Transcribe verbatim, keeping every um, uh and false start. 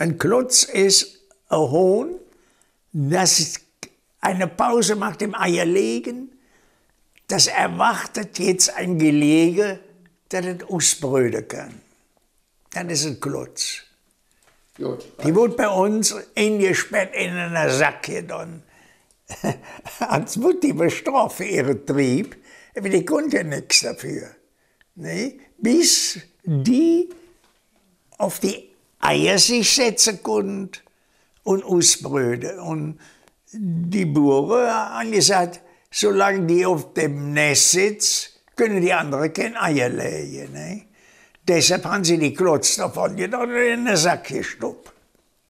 Ein Klotz ist ein Huhn, das eine Pause macht im Eierlegen, das erwartet jetzt ein Gelege, das es ausbrüten kann. Das ist ein Klotz. Gut. Die wird bei uns eingesperrt in einer Sacke dann. Als wird die bestraft für ihren Trieb, aber die konnte ja nichts dafür. Nee? Bis die auf die Eier sich setzen konnte und ausbrüten. Und die Bauern haben gesagt, solange die auf dem Nest sitzen, können die anderen keine Eier legen. Ne? Deshalb haben sie die Klotz davon genommen und in den Sack gestopft.